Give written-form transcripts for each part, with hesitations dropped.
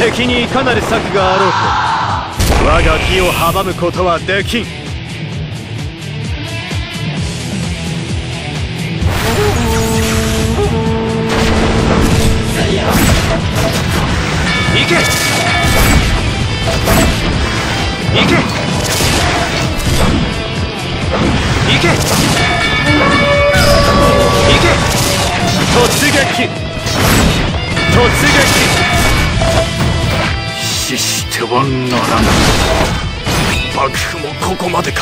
敵にいかなる策があろうと我が義を阻むことはできん。行け行け行け行け。突撃突撃。死してはならぬ。幕府もここまでか。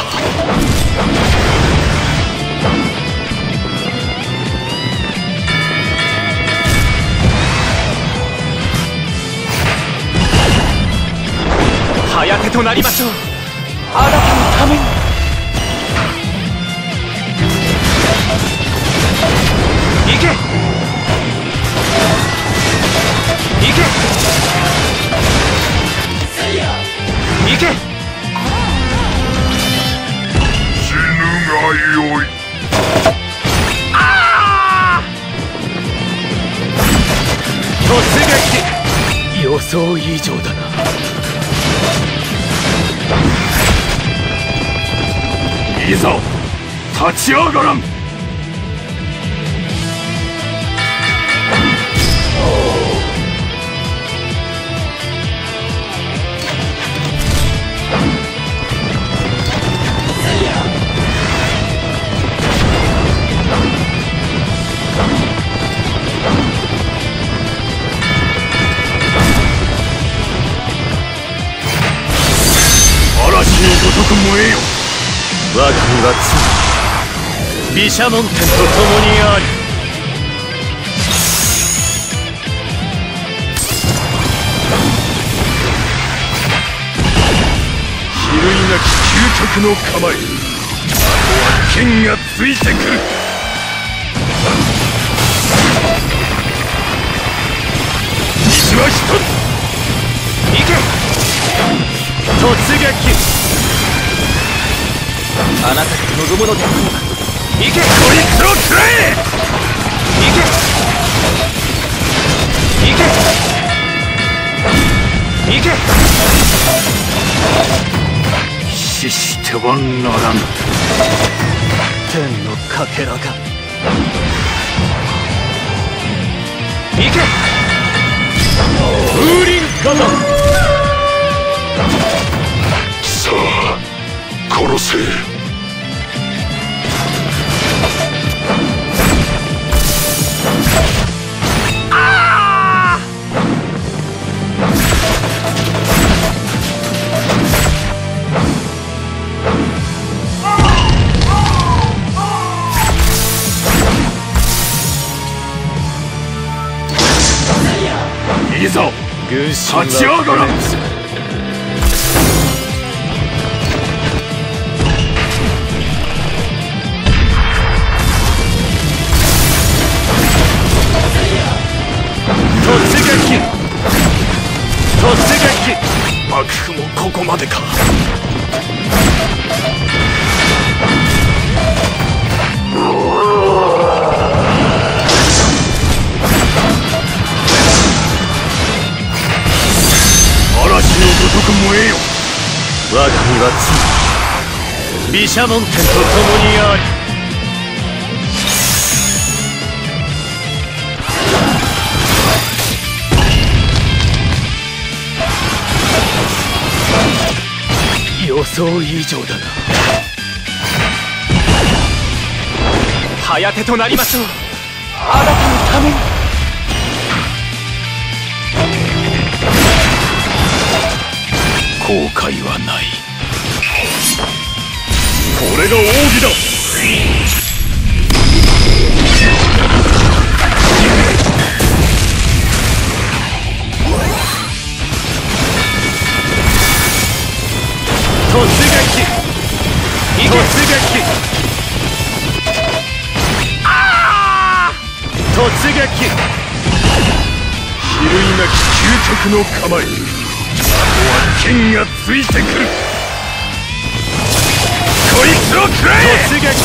早手となりましょう。あなたのために。行け行け行け。 死ぬがよい。 突撃。予想以上だな。いざ立ち上がらん。嵐のごとく燃えよ。我が身は常に毘沙門天と共にあり。比類なき究極の構え。あとは剣がついてくる。道は一つ。行け突撃。あなたが望むのであろう。行けこいつを食らえ。行け行け行け。死してはならぬ。天のかけらが。行け風林火山。 さあ殺せ。いざ立ち上がらん。幕府もここまでか。嵐のごとく燃えよ。我が身は常に毘沙門天と共にあり。予想以上だな。早手となりましょう。あなたのために。後悔はない。これが奥義だ。突撃突撃突撃。比類なき究極の構え。あとは剣がついてくる。こいつを食らえ。突撃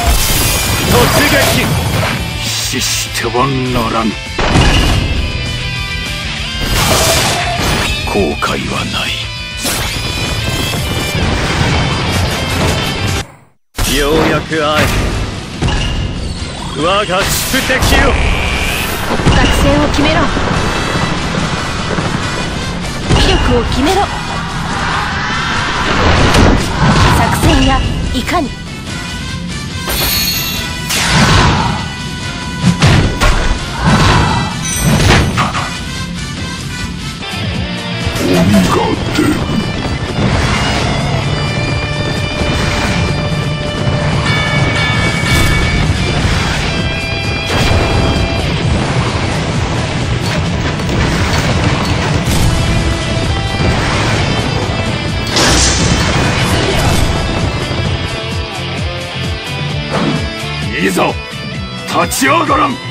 突撃。死してはならぬ。 後悔はない。 ようやく会え我が宿敵よ。 作戦を決めろ。威力を決めろ。作戦やいかに。 鬼が出る。いざ立ち上がらん。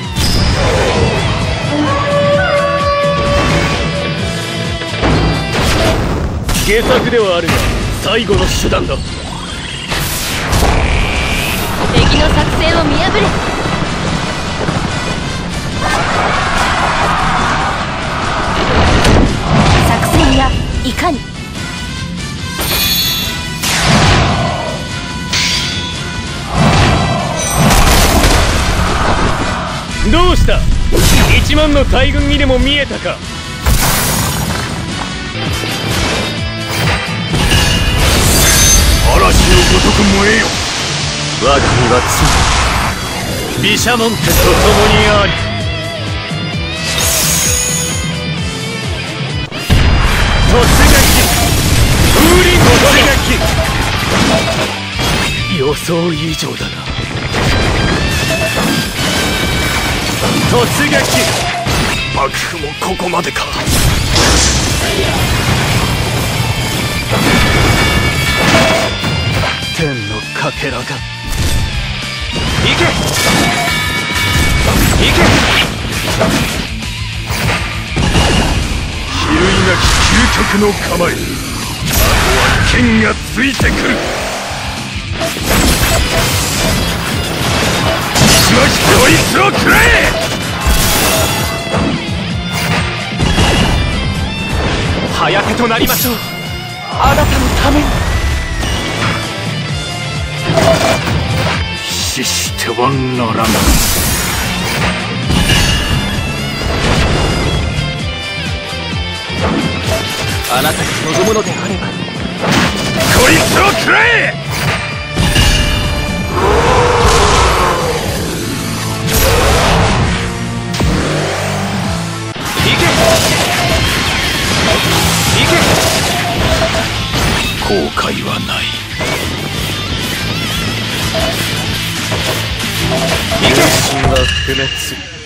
下策ではあるが最後の手段だ。 敵の作戦を見破れ。作戦やいかに。 どうした。1万の大軍にでも見えたか。 嵐のごとく燃えよ。 我が身は常に毘沙門天と共にあり。突撃風林突撃。予想以上だな。突撃。 幕府もここまでか。 天のかけらが。行け行け。 比類なき究極の構え。あとは剣がついてくる。しましてこいつを食らえ。 早手となりましょう。あなたのために。 死してはならぬ。 あなたが望むのであれば。 こいつを食らえ。 行け行け。後悔はない。 行け。心は不滅。